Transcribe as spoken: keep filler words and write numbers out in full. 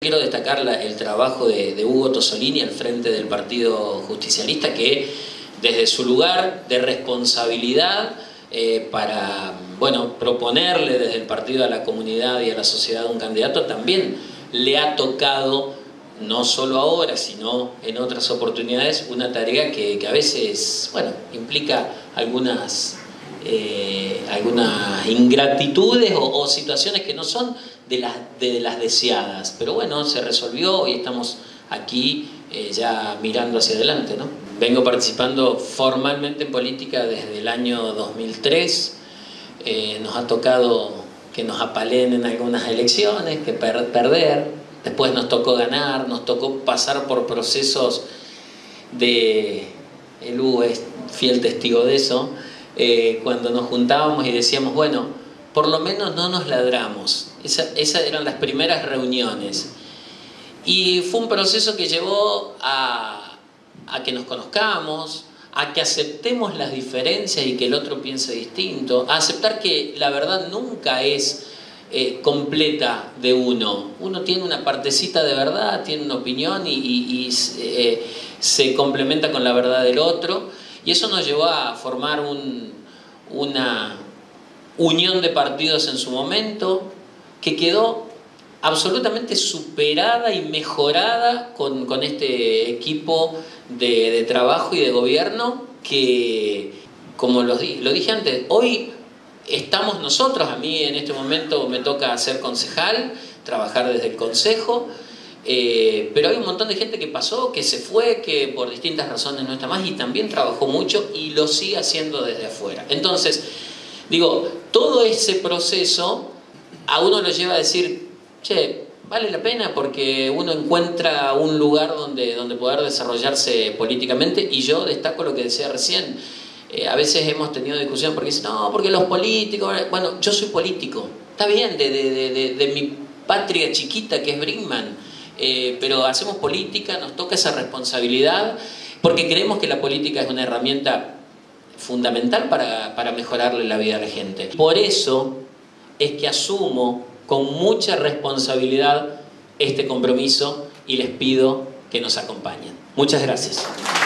Quiero destacar la, el trabajo de, de Hugo Tosolini al frente del Partido Justicialista, que desde su lugar de responsabilidad eh, para bueno, proponerle desde el partido a la comunidad y a la sociedad un candidato, también le ha tocado, no solo ahora, sino en otras oportunidades, una tarea que, que a veces bueno, implica algunas, eh, algunas ingratitudes o, o situaciones que no son de las, de las deseadas. Pero bueno, se resolvió y estamos aquí eh, ya mirando hacia adelante, ¿no? Vengo participando formalmente en política desde el año dos mil tres. Eh, nos ha tocado que nos apalen en algunas elecciones, que per perder. Después nos tocó ganar, nos tocó pasar por procesos de... El Hugo es fiel testigo de eso. Eh, cuando nos juntábamos y decíamos, bueno, por lo menos no nos ladramos. Esa, esas eran las primeras reuniones. Y fue un proceso que llevó a, a que nos conozcamos, a que aceptemos las diferencias y que el otro piense distinto, a aceptar que la verdad nunca es eh, completa de uno. Uno tiene una partecita de verdad, tiene una opinión y, y, y eh, se complementa con la verdad del otro. Y eso nos llevó a formar un, una unión de partidos en su momento, que quedó absolutamente superada y mejorada con, con este equipo de, de trabajo y de gobierno que, como lo, lo dije antes, hoy estamos nosotros. A mí en este momento me toca ser concejal, trabajar desde el consejo, eh, pero hay un montón de gente que pasó, que se fue, que por distintas razones no está más y también trabajó mucho y lo sigue haciendo desde afuera. Entonces, digo, todo ese proceso a uno lo lleva a decir, che, vale la pena porque uno encuentra un lugar donde, donde poder desarrollarse políticamente. Y yo destaco lo que decía recién, eh, a veces hemos tenido discusión porque dicen, no, porque los políticos, bueno, yo soy político, está bien, de, de, de, de, de mi patria chiquita que es Brinkman, eh, pero hacemos política, nos toca esa responsabilidad porque creemos que la política es una herramienta fundamental para, para mejorarle la vida a la gente. Por eso es que asumo con mucha responsabilidad este compromiso y les pido que nos acompañen. Muchas gracias.